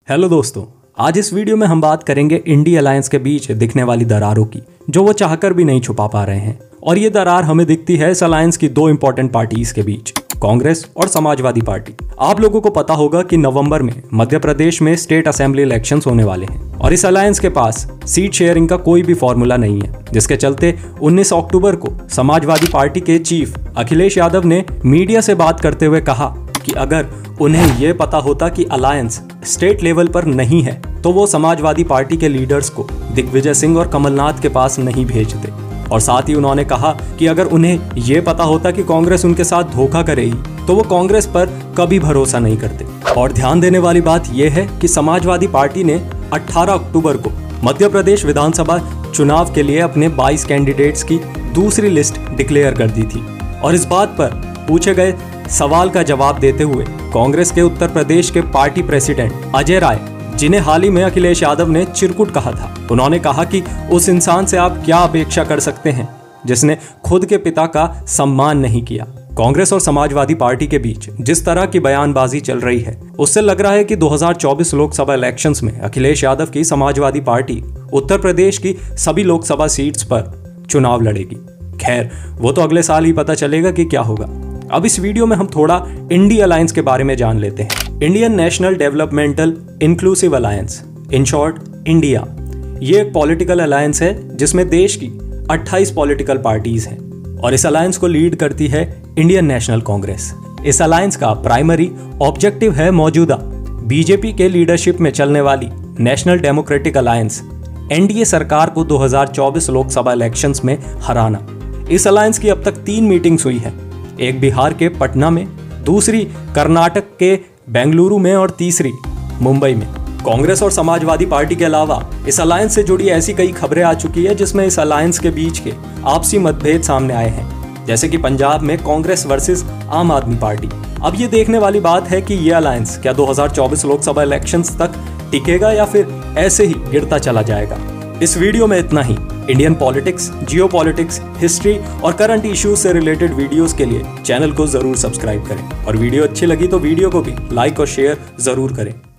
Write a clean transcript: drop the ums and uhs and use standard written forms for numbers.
Hello दोस्तों, आज इस वीडियो में हम बात करेंगे इंडी अलायंस के बीच दिखने वाली दरारों की, जो वो चाहकर भी नहीं छुपा पा रहे हैं। और ये दरार हमें दिखती है इस अलायंस की दो इंपॉर्टेंट पार्टीज के बीच, कांग्रेस और समाजवादी पार्टी। आप लोगों को पता होगा कि नवंबर में मध्य प्रदेश में स्टेट असेंबली इलेक्शंस होने वाले हैं और इस अलायंस के पास सीट शेयरिंग का कोई भी फॉर्मूला नहीं है, जिसके चलते 19 अक्टूबर को समाजवादी पार्टी के चीफ अखिलेश यादव ने मीडिया से बात करते हुए कहा कि अगर उन्हें यह पता होता कि अलायंस स्टेट लेवल पर नहीं है तो वो समाजवादी पार्टी के लीडर्स को दिग्विजय सिंह और कमलनाथ के पास नहीं भेजते। और साथ ही उन्होंने कहा कि अगर उन्हें यह पता होता कि कांग्रेस उनके साथ धोखा करेगी तो वो कांग्रेस पर कभी भरोसा नहीं करते। और ध्यान देने वाली बात यह है कि समाजवादी पार्टी ने 18 अक्टूबर को मध्य प्रदेश विधानसभा चुनाव के लिए अपने 22 कैंडिडेट्स की दूसरी लिस्ट डिक्लेयर कर दी थी। और इस बात पर पूछे गए सवाल का जवाब देते हुए कांग्रेस के उत्तर प्रदेश के पार्टी प्रेसिडेंट अजय राय, जिन्हें हाल ही में अखिलेश यादव ने चिरकुट कहा था, उन्होंने कहा कि उस इंसान से आप क्या अपेक्षा कर सकते हैं जिसने खुद के पिता का सम्मान नहीं किया। कांग्रेस और समाजवादी पार्टी के बीच जिस तरह की बयानबाजी चल रही है, उससे लग रहा है कि 2024 लोकसभा इलेक्शंस में अखिलेश यादव की समाजवादी पार्टी उत्तर प्रदेश की सभी लोकसभा सीट्स पर चुनाव लड़ेगी। खैर, वो तो अगले साल ही पता चलेगा कि क्या होगा। अब इस वीडियो में हम थोड़ा इंडी अलायंस के बारे में जान लेते हैं। Indian National Developmental Inclusive Alliance, in short INDIA, ये एक पॉलिटिकल अलायंस है जिसमें देश की 28 पॉलिटिकल पार्टीज हैं और इस अलायंस को लीड करती है इंडियन नेशनल कांग्रेस। इस अलायंस का प्राइमरी ऑब्जेक्टिव है मौजूदा बीजेपी के लीडरशिप में चलने वाली नेशनल डेमोक्रेटिक अलायंस एनडीए सरकार को 2024 लोकसभा इलेक्शंस में हराना। इस अलायंस की अब तक 3 मीटिंग्स हुई हैं, एक बिहार के पटना में, दूसरी कर्नाटक के बेंगलुरु में और तीसरी मुंबई में। कांग्रेस और समाजवादी पार्टी के अलावा इस अलायंस से जुड़ी ऐसी कई खबरें आ चुकी है जिसमें इस अलायंस के बीच के आपसी मतभेद सामने आए हैं, जैसे कि पंजाब में कांग्रेस वर्सेस आम आदमी पार्टी। अब ये देखने वाली बात है कि ये अलायंस क्या 2024 लोकसभा इलेक्शंस तक टिकेगा या फिर ऐसे ही गिरता चला जाएगा। इस वीडियो में इतना ही। इंडियन पॉलिटिक्स, जियोपॉलिटिक्स, हिस्ट्री और करंट इश्यूज से रिलेटेड वीडियोस के लिए चैनल को जरूर सब्सक्राइब करें और वीडियो अच्छी लगी तो वीडियो को भी लाइक और शेयर जरूर करें।